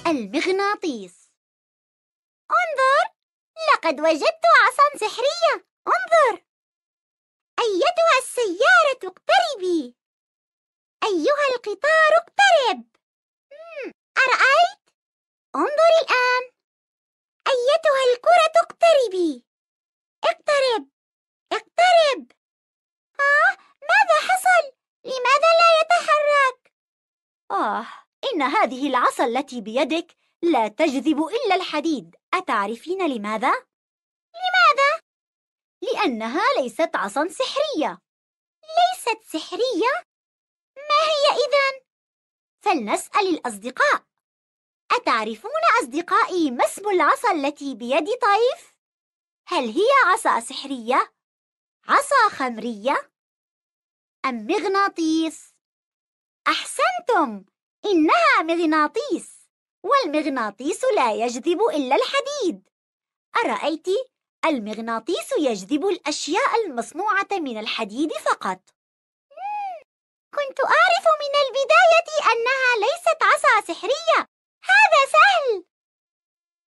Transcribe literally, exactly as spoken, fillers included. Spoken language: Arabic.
المغناطيس. انظر، لقد وجدت عصا سحرية. انظر. أيتها السيارة اقتربي. أيها القطار اقترب. مم. أرأيت؟ انظري الآن. أيتها الكرة اقتربي. اقترب اقترب. ها؟ ماذا حصل؟ لماذا لا يتحرك؟ آه، إن هذه العصا التي بيدك لا تجذب إلا الحديد. أتعرفين لماذا؟ لماذا؟ لأنها ليست عصا سحرية. ليست سحرية؟ ما هي إذن؟ فلنسأل الأصدقاء. أتعرفون أصدقائي ما اسم العصا التي بيد طيف؟ هل هي عصا سحرية؟ عصا خمرية؟ أم مغناطيس؟ أحسنتم، إنها مغناطيس، والمغناطيس لا يجذب إلا الحديد. أرأيت؟ المغناطيس يجذب الأشياء المصنوعة من الحديد فقط. كنت أعرف من البداية